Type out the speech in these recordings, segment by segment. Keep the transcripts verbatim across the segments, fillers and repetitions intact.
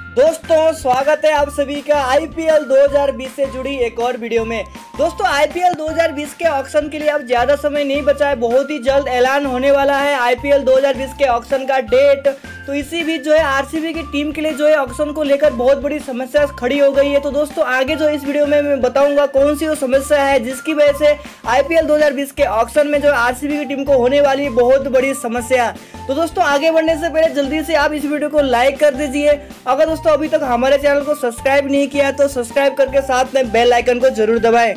दोस्तों स्वागत है आप सभी का आईपीएल दो हज़ार बीस से जुड़ी एक और वीडियो में। दोस्तों आईपीएल दो हज़ार बीस के ऑक्शन के लिए अब ज़्यादा समय नहीं बचा है, बहुत ही जल्द ऐलान होने वाला है आईपीएल दो हज़ार बीस के ऑक्शन का डेट। तो इसी बीच जो है आरसीबी की टीम के लिए जो है ऑक्शन को लेकर बहुत बड़ी समस्या खड़ी हो गई है। तो दोस्तों आगे जो इस वीडियो में मैं बताऊंगा कौन सी वो समस्या है जिसकी वजह से आईपीएल दो हज़ार बीस के ऑक्शन में जो आरसीबी की टीम को होने वाली बहुत बड़ी समस्या। तो दोस्तों आगे बढ़ने से पहले जल्दी से आप इस वीडियो को लाइक कर दीजिए। अगर दोस्तों अभी तक हमारे चैनल को सब्सक्राइब नहीं किया तो सब्सक्राइब करके साथ में बेल आइकन को जरूर दबाएं।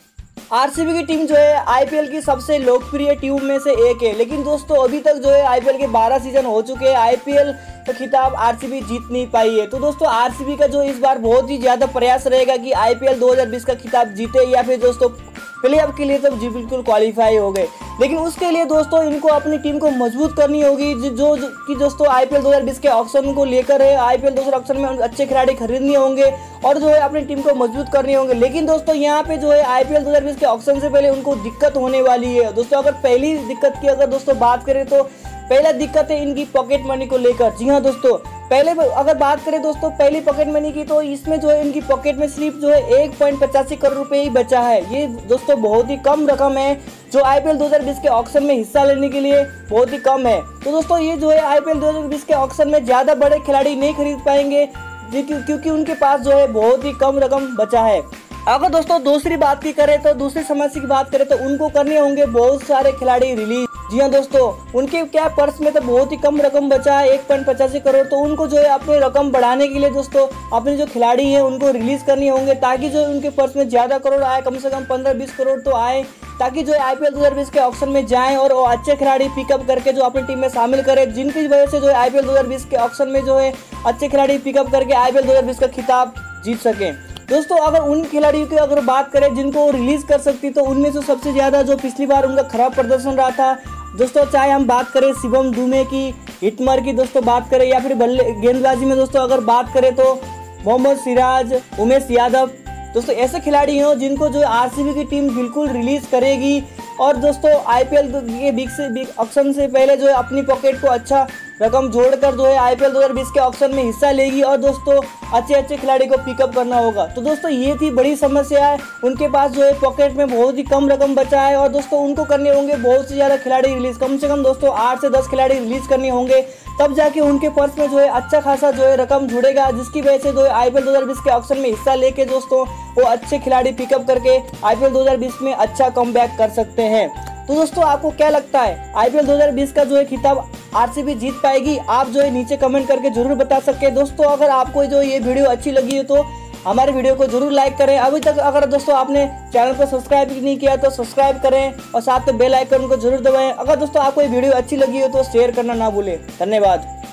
आरसीबी की टीम जो है आईपीएल की सबसे लोकप्रिय टीम में से एक है, लेकिन दोस्तों अभी तक जो है आईपीएल के बारह सीजन हो चुके हैं, आईपीएल का खिताब आरसीबी जीत नहीं पाई है। तो दोस्तों आरसीबी का जो इस बार बहुत ही ज्यादा प्रयास रहेगा कि आईपीएल दो हज़ार बीस का खिताब जीते या फिर दोस्तों प्ले ऑफ के लिए तो जी बिल्कुल क्वालिफाई हो गए। लेकिन उसके लिए दोस्तों इनको अपनी टीम को मजबूत करनी होगी जो जो, जो कि दोस्तों आईपीएल दो हज़ार बीस के ऑक्शन को लेकर है। आईपीएल दो हज़ार ऑक्शन में अच्छे खिलाड़ी खरीदने होंगे और जो है अपनी टीम को मजबूत करने होंगे। लेकिन दोस्तों यहाँ पे जो है आईपीएल दो हज़ार बीस के ऑक्शन से पहले उनको दिक्कत होने वाली है। दोस्तों अगर पहली दिक्कत की अगर दोस्तों बात करें तो पहला दिक्कत है इनकी पॉकेट मनी को लेकर। जी हाँ दोस्तों, पहले अगर बात करें दोस्तों पहली पॉकेट मनी की तो इसमें जो है इनकी पॉकेट में सिर्फ जो है एक पॉइंट पचासी करोड़ रुपए ही बचा है। ये दोस्तों बहुत ही कम रकम है जो आईपीएल दो हज़ार बीस के ऑक्शन में हिस्सा लेने के लिए बहुत ही कम है। तो दोस्तों ये जो है आईपीएल दो हज़ार बीस के ऑक्शन में ज्यादा बड़े खिलाड़ी नहीं खरीद पाएंगे क्योंकि उनके पास जो है बहुत ही कम रकम बचा है। अगर दोस्तों दूसरी बात की करें तो दूसरी समस्या की बात करें तो उनको करने होंगे बहुत सारे खिलाड़ी रिलीज। जी हाँ दोस्तों, उनके क्या पर्स में तो बहुत ही कम रकम बचा है एक पॉइंट पचासी करोड़। तो उनको जो है अपनी रकम बढ़ाने के लिए दोस्तों अपने जो खिलाड़ी हैं उनको रिलीज करनी होंगे ताकि जो उनके पर्स में ज्यादा करोड़ आए, कम से कम पंद्रह बीस करोड़ तो आए, ताकि जो आईपीएल दो हज़ार बीस के ऑक्शन में जाएं और वो अच्छे खिलाड़ी पिकअप करके जो अपनी टीम में शामिल करें, जिनकी वजह से जो है आईपीएल दो हज़ार बीस के ऑक्शन में जो है अच्छे खिलाड़ी पिकअप करके आईपीएल दो हज़ार बीस का खिताब जीत सकें। दोस्तों अगर उन खिलाड़ियों की अगर बात करें जिनको रिलीज कर सकती तो उनमें से सबसे ज्यादा जो पिछली बार उनका खराब प्रदर्शन रहा था दोस्तों, चाहे हम बात करें शिवम दुबे की, हिटमर की दोस्तों बात करें या फिर बल्ले गेंदबाजी में दोस्तों अगर बात करें तो मोहम्मद सिराज, उमेश यादव, दोस्तों ऐसे खिलाड़ी हो जिनको जो आरसीबी की टीम बिल्कुल रिलीज करेगी और दोस्तों आईपीएल के बिग से बिग ऑक्शन से पहले जो है अपनी पॉकेट को अच्छा रकम जोड़कर जो है आईपीएल दो हज़ार बीस के ऑक्शन में हिस्सा लेगी और दोस्तों अच्छे अच्छे खिलाड़ी को पिकअप करना होगा। तो दोस्तों ये थी बड़ी समस्या है, उनके पास जो है पॉकेट में बहुत ही कम रकम बचा है और दोस्तों उनको करने होंगे बहुत से ज़्यादा खिलाड़ी रिलीज, कम से कम दोस्तों आठ से दस खिलाड़ी रिलीज करने होंगे, तब जाके उनके पर्स में जो है अच्छा खासा जो है रकम जुड़ेगा, जिसकी वजह से जो है आईपीएल दो हज़ार बीस के ऑक्शन में हिस्सा लेके दोस्तों वो अच्छे खिलाड़ी पिकअप करके आईपीएल दो हज़ार बीस में अच्छा कमबैक कर सकते हैं। तो दोस्तों आपको क्या लगता है आईपीएल दो हज़ार बीस का जो है खिताब आरसीबी जीत पाएगी? आप जो है नीचे कमेंट करके जरूर बता सकते हैं। दोस्तों अगर आपको जो ये वीडियो अच्छी लगी है तो हमारे वीडियो को जरूर लाइक करें। अभी तक अगर दोस्तों आपने चैनल को सब्सक्राइब नहीं किया तो सब्सक्राइब करें और साथ में बेल आइकन को जरूर दबाएं। अगर दोस्तों आपको ये वीडियो अच्छी लगी हो तो शेयर करना ना भूलें। धन्यवाद।